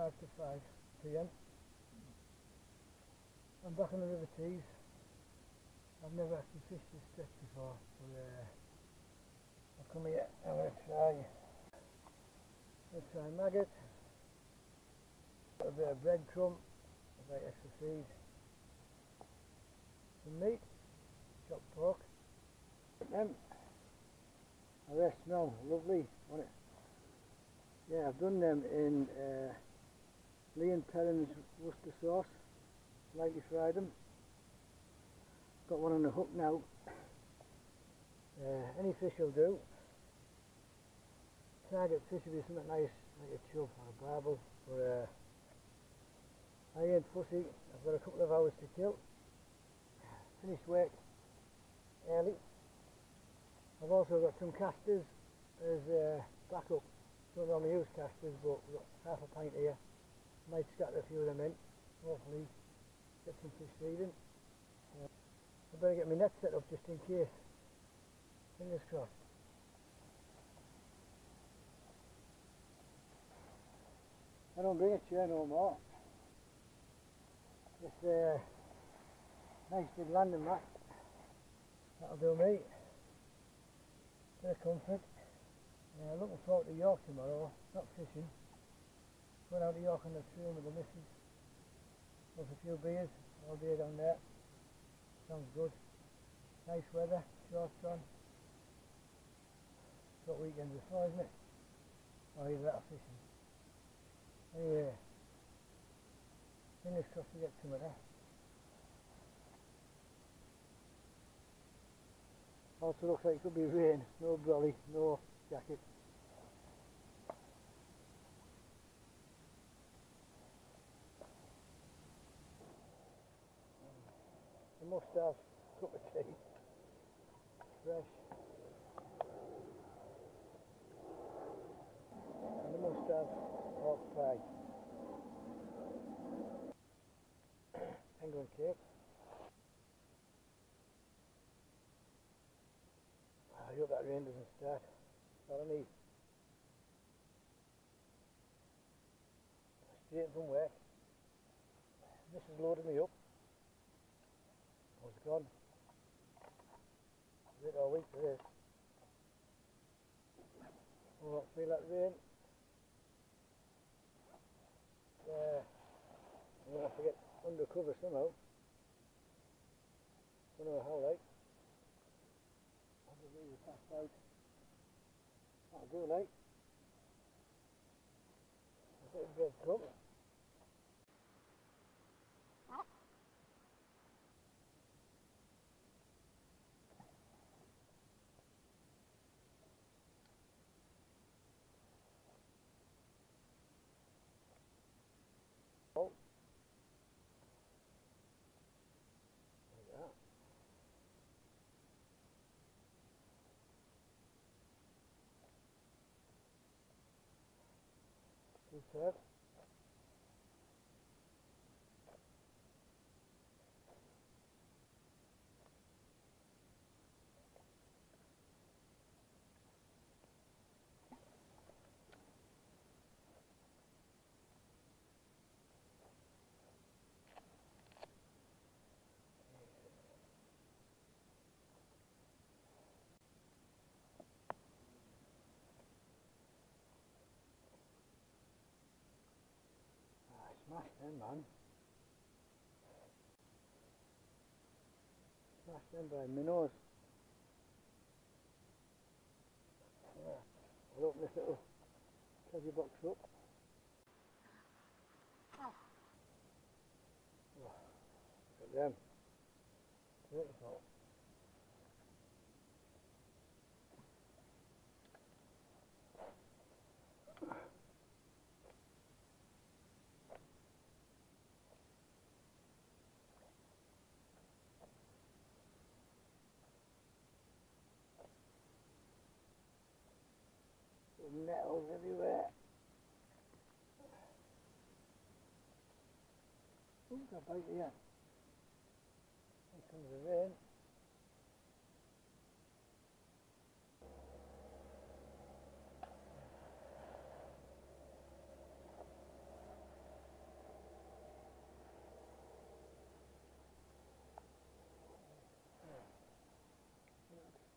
5 to 5 p.m. I'm back on the River Tees. I've never actually fished this stretch before, but I've come here. I'm going to try maggot, a bit of breadcrumb, a bit of extra feed, some meat, chopped pork. Them, they smell lovely on it. Yeah, I've done them in Lee and Perrin's Worcester sauce, lightly fried them. Got one on the hook now. Any fish will do. Target fish will be something nice, like a chub or a barbel, but I ain't fussy. I've got a couple of hours to kill. Finished work early. I've also got some casters as backup. Don't normally use casters, but we've got half a pint here. Might scatter a few of them in. Hopefully get some fish feeding. I better get my net set up just in case. Fingers crossed. I don't bring a chair no more. This nice big landing mat. That'll do me. Bit of comfort. Looking forward to York tomorrow. Not fishing. Going out to York on the train with the missus. With a few beers. All day down there. Sounds good. Nice weather. Shorts on. Got weekends before, isn't it? Or either that or fishing. Anyway. Fingers crossed to get some of that. Also looks like it could be rain. No brolly, no jacket. I must have a cup of tea. Fresh. And I must have pork pie. Penguin cake. I hope that rain doesn't start. That's all I need. Straight from work. This has loaded me up. I was gone. A bit all week for this. I won't feel that rain. I'm going to have to get under cover somehow. Don't know how, like. I'll just leave the pass out. That'll do, like. A bit of breadcrumb. Oh. Like that. Superb. Smashed them, man. Smashed them by minnows. Yeah. I'll open this little treasure box up. Oh, look at them. Beautiful. Nettles everywhere. Ooh, got a bite here. Here comes the rain.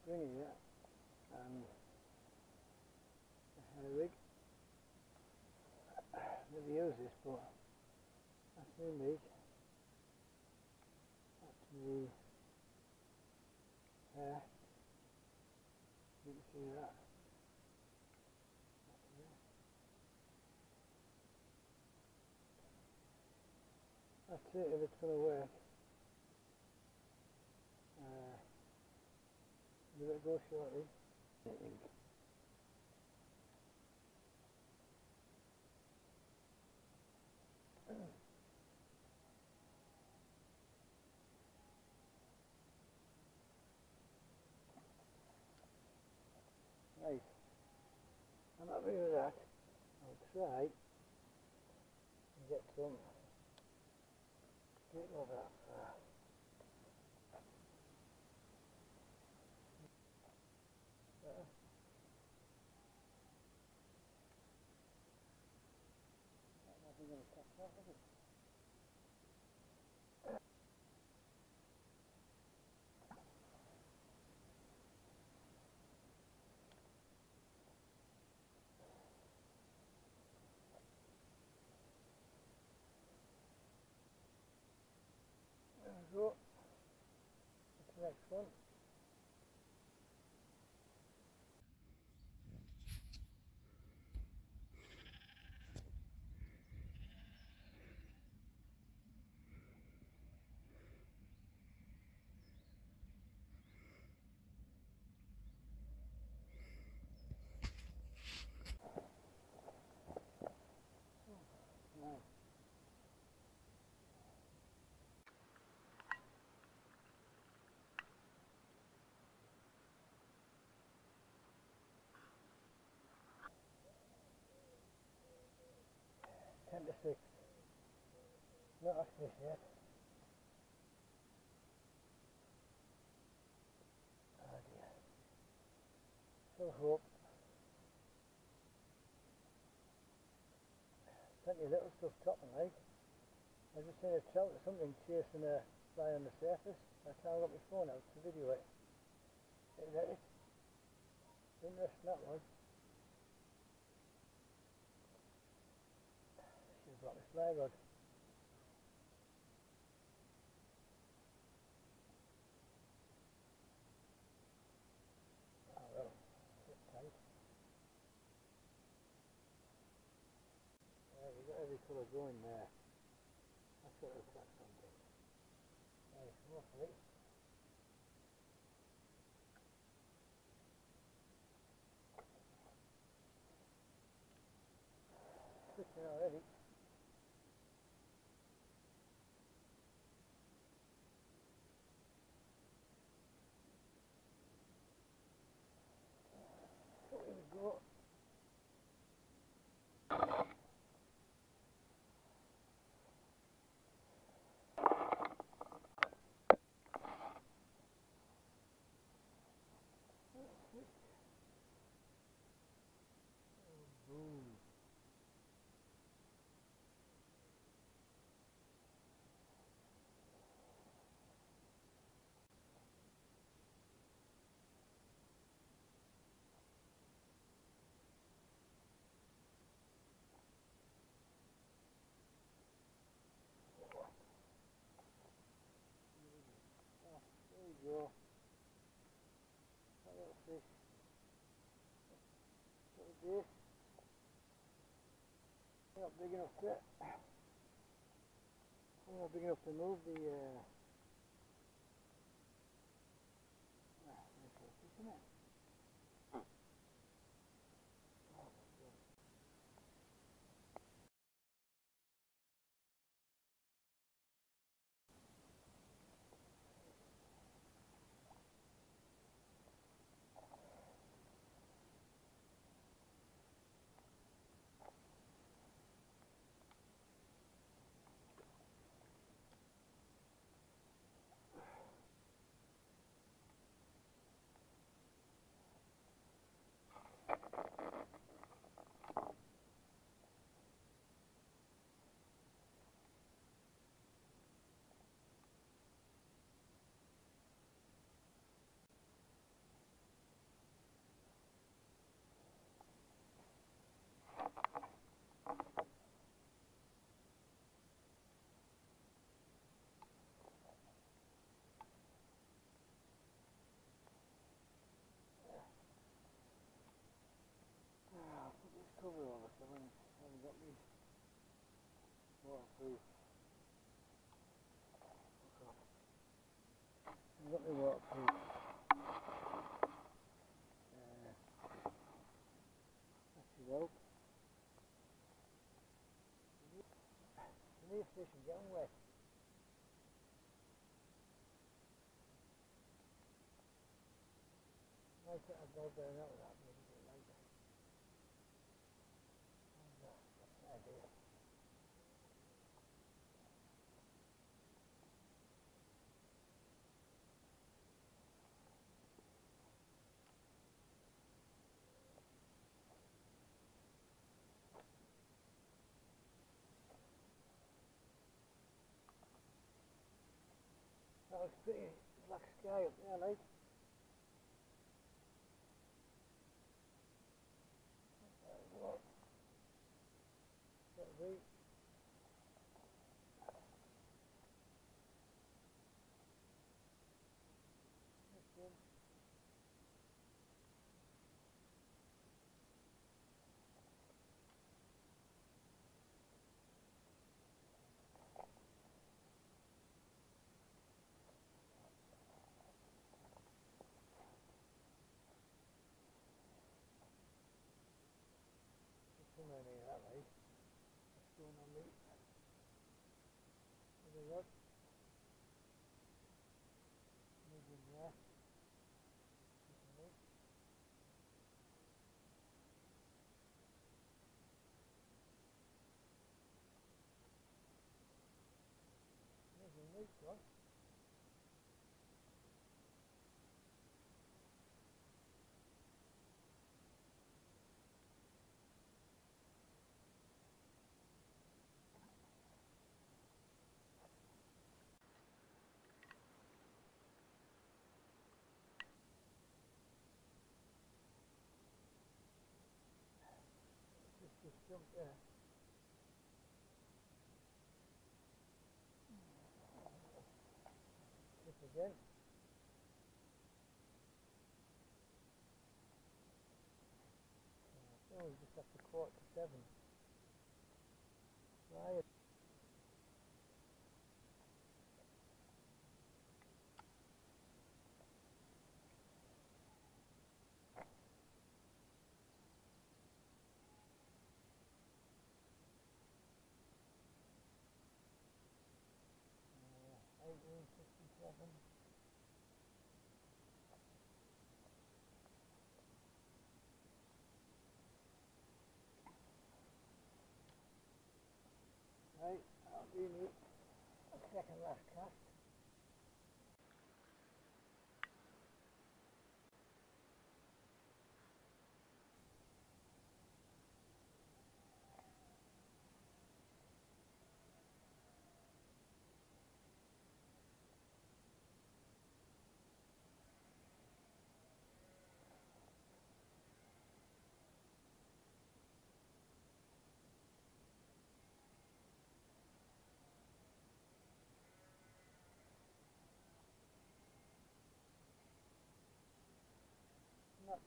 string here and a hair rig. Never use this, but that's me meat. That's me hair. You can see that. That's it if it's going to work. Give it a go shortly. Right, I'm happy with that. I'll try and get some get over that far. Better. That's not going to catch that, is it? There we go. That's the next one. Nice. Ten to six. Not off this yet. Oh dear. Still hope. Plenty of little stuff topping like. I just seen a trout or something chasing a fly on the surface. That's how I got my phone out to video it. Is that it? Interesting that was. She's got my fly rod. Oh well, it's tight. Yeah, we got every colour going there. That's what it'll catch something. Nice, hopefully. Switching already. So here we go. Boom. Oh, there we go. A little fish. Little dish. Not big enough to not big enough to move the isn't it? waterproof. Lovely waterproof. That should help. The new fish are getting wet. Might put a ball down out of that maybe a bit later. That's an idea. That looks pretty black sky up there, like. What? That'll be. That's good. There's so many of that, like. What's going on, mate? There's a rod. Medium there. There's a nice one. Just jumped there. Just again. Oh, we just after 7:15. Right. 18:57. Right, that'll be me. A second last cast. Not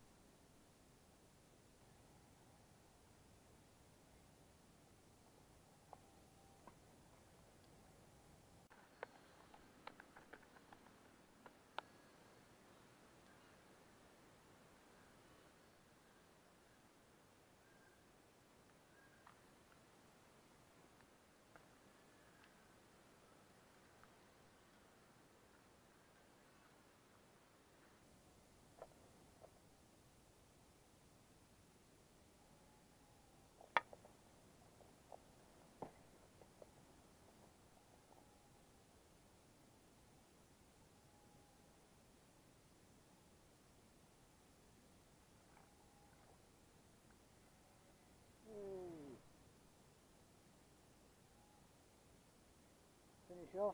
finish off.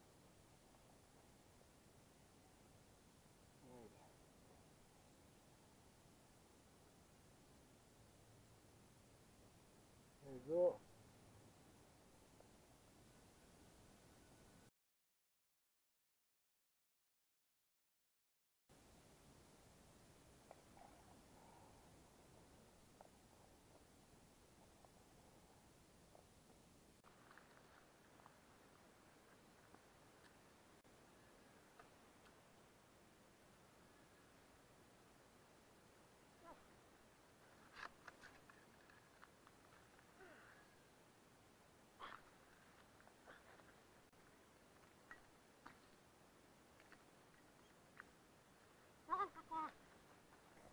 Right. There we go.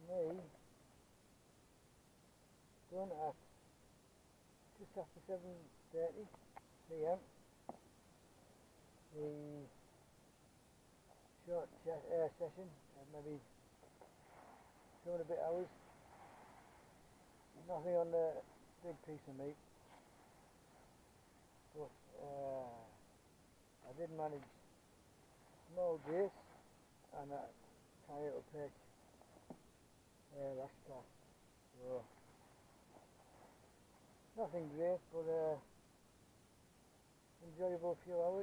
me done at just after 7:30 p.m. The short session, maybe 2.5 hours. Nothing on the big piece of meat, but I did manage small grace and a tiny little perch last cast. So nothing great, but enjoyable few hours.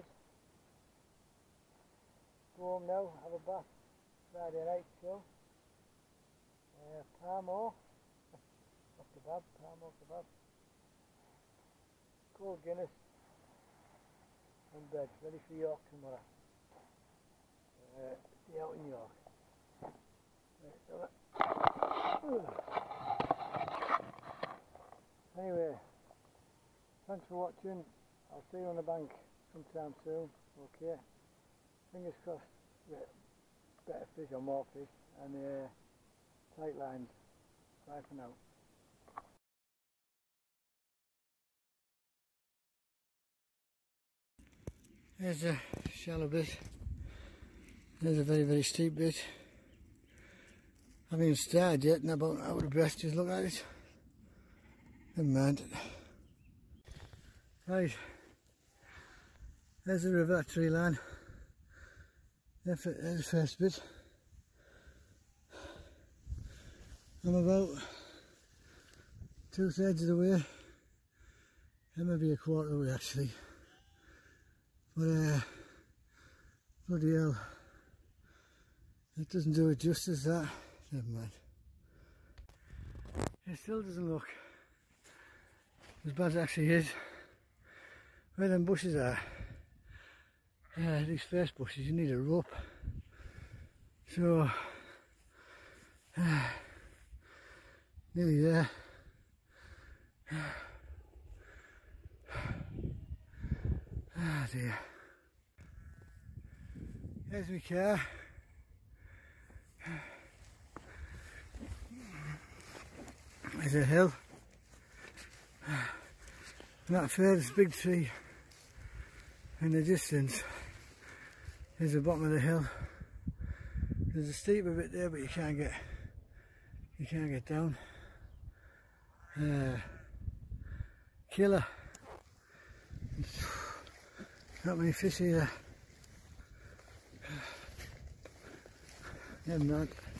Go home now, have a bath. Friday night chill. Palm off kebab, cold Guinness and bed, ready for York tomorrow. Day out in York. Anyway, thanks for watching. I'll see you on the bank sometime soon. Okay. Fingers crossed, better fish or more fish, and tight lines. Bye for now. There's a shallow bit. There's a very, very steep bit. I haven't even started yet and I'm about out of breath. Just look at it. Never mind. Right. There's the river, tree line. There's the first bit. I'm about 2/3 of the way. And maybe a quarter of the way actually. But bloody hell, it doesn't do it justice, that. Never mind. It still doesn't look as bad as it actually is. Where them bushes are, these first bushes, you need a rope. So, nearly there. Ah dear. There's my car. There's a hill. And that furthest big tree in the distance is the bottom of the hill. There's a steeper bit there, but you can't get down. Killer. Not many fish here. Never mind.